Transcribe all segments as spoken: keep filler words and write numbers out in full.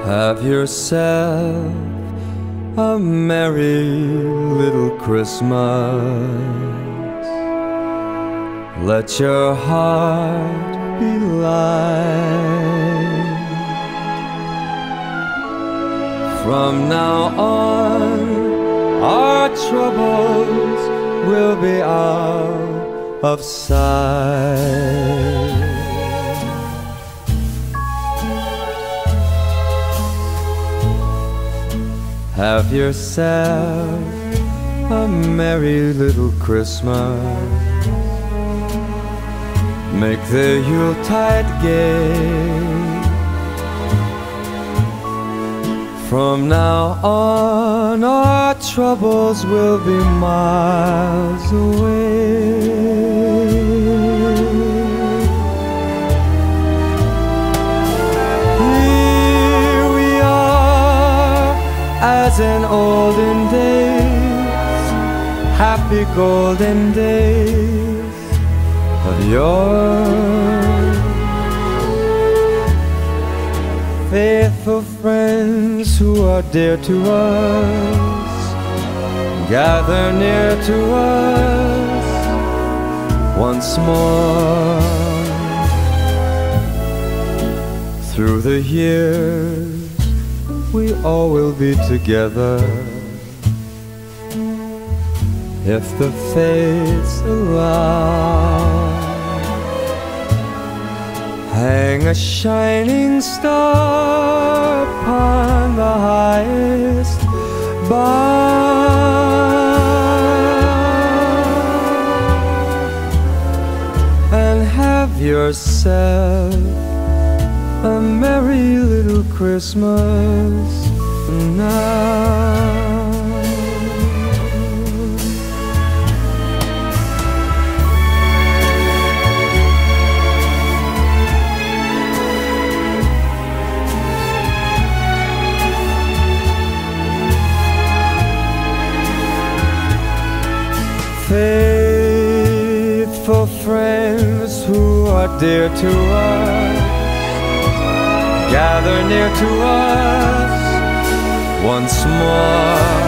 Have yourself a merry little Christmas. Let your heart be light. From now on, our troubles will be out of sight. Have yourself a merry little Christmas. Make the Yuletide gay. From now on, our troubles will be miles away. As in olden days, happy golden days of yore. Faithful friends who are dear to us, gather near to us once more. Through the years, we all will be together, if the fates allow. Hang a shining star upon the highest bough, and have yourself a merry little Christmas now. Faithful friends who are dear to us, gather near to us once more.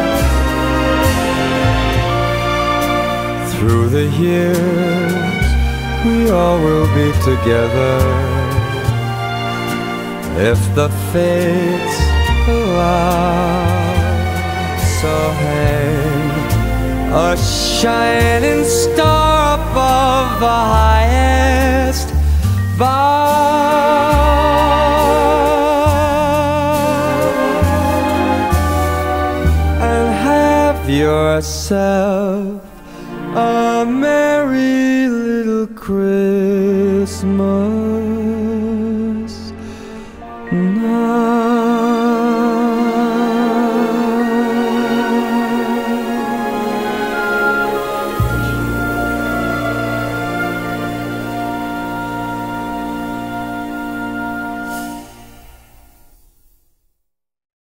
Through the years, we all will be together, if the fates allow. So hang a shining star above the highest bough, yourself a merry little Christmas.